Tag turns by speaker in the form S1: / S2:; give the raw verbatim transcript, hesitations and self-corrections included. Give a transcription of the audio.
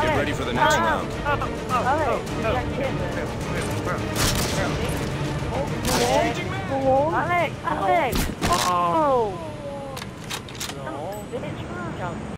S1: Get ready for the next round.
S2: Alex, did you actually hit them? Alex, Alex! Oh!
S3: No.
S2: Bitch, jump.